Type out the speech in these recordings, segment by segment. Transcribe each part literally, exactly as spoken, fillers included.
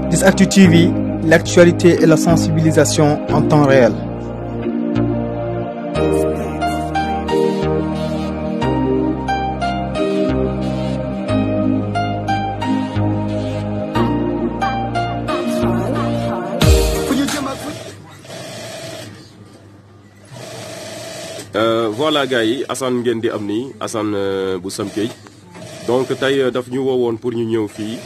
dix Actu T V, l'actualité et la sensibilisation en temps réel. Euh, voilà gars yi Assane ngeen di am nii Assane euh, bu Sam Key donc tey euh, daf ñu woowoon pour ñu ñëw fii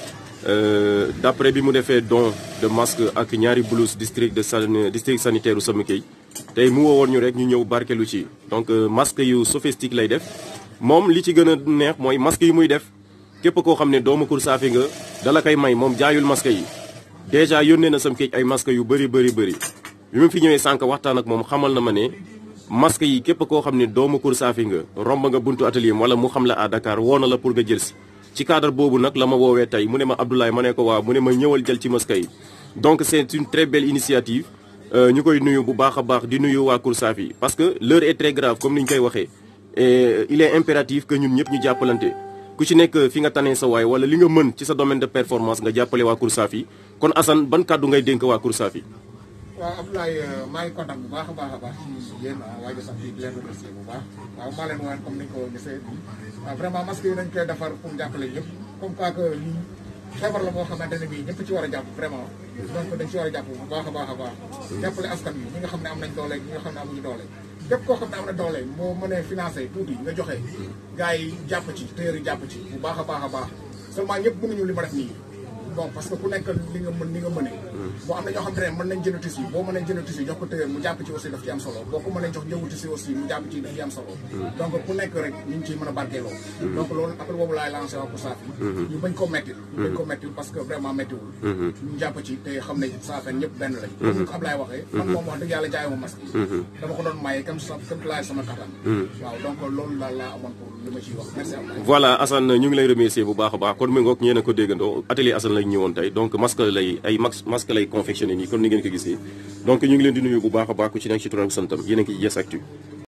euh, d'après bi mu defee don de masque ak ñaari blouse district de san district sanitaire u Sam Key tey mu woowoon ñu rek ñu ñëw barkelu ci donc euh, masque yu sophistique lay def moom li ci gën a neex mooy masque yi muy def képp koo xam ne doomu Kour Saafi nga dala koy may moom jaayul masque yi déjà yónnee na Sam Key ay masque yu bëri bëri bëri bi mu fi ñëwee sànq waxtaan ak moom xamal na ma ne masque yi képp koo xam ne doomu Kour Saafi nga romb nga buntu atelier wala mu xam la à Dakar woo na la pour nga jël si ci cadre boobu nag la ma woowee tey mu ne ma Abdoulaye ma ne ko waaw mu ne ma ñëwal jël ci masque yi donc c'est une très belle initiative ñu koy nuyu bu baax a baax di nuyu waa Kour Saafi parce que l'heure est très grave comme ni ñu koy waxee et il est impératif que ñun ñëpp ñu jàppalante ku ci nekk fi nga tanee sa waay wala li nga mën ci sa domaine de performance nga jàppale waa Kour Saafi kon Assane ban kàddu ngay dénk waa Kour Saafi. waaw Abdoulaye maa ngi kontaan bu baax a baax a baax ci yéen waa Jokalante bi di leen remercier bu baax waaw maa leen woowee comme ni nga ko gisee waaw vraiment masque yi dañ koy defar pour jàppale ñëpp comme quoi que lii feebar la moo xamante ne bii ñëpp ci war a jàpp vraiment donc dañ ci war a jàpp bu baax a baax a baax jàppale askan bi ñi nga xam ne am nañ doole ñi nga xam ne amuñu doole képp koo xam ne am na doole moo mënee financé tuuti nga joxe gars yi jàpp ci téer yi jàpp ci bu baax a baax a baax seulement ñëpp mënuñu li ma def nii bon parce que ku nekk li nga mën li nga mënee boo am na ñoo xam ne mën nañ jënd tissu boo mënee jënd tissu jox ko téye mu jàpp ci aussi daf ci am solo boo ko mënee jox njëgu tissu aussi mu jàpp ci daf ci am solo donc ku nekk rek ñu ngi ciy mën a barkeeloo donc loolu après boobu laay lancé waa Kour Saafi ñu bañ ko metti ñu bañ ko metti parce que vraiment méttiwul ñu jàpp ci te xam ne Saafeen ñëpp benn lañ comme ni ko Ablaye waxee man moom wax dëgg yàlla jaayuma masque yi dama ko doon maye comme sa comme laay sama kattan waaw donc loolu daal laa amoon pour li ma ciy wax merci Ablaye voilà Assane ñu ngi lay remercier bu baax a baax kon mi ngoog ñeen a ko déggandoo atelier Assane lañ ñëwoon tey donc masque lay ay masque lay confectionné nii comme ni ngeen ko gisee donc ñu ngi leen di nuyu bu baax a baax ku ci nekk ci turam santam yéen a ngi ci Yes Actu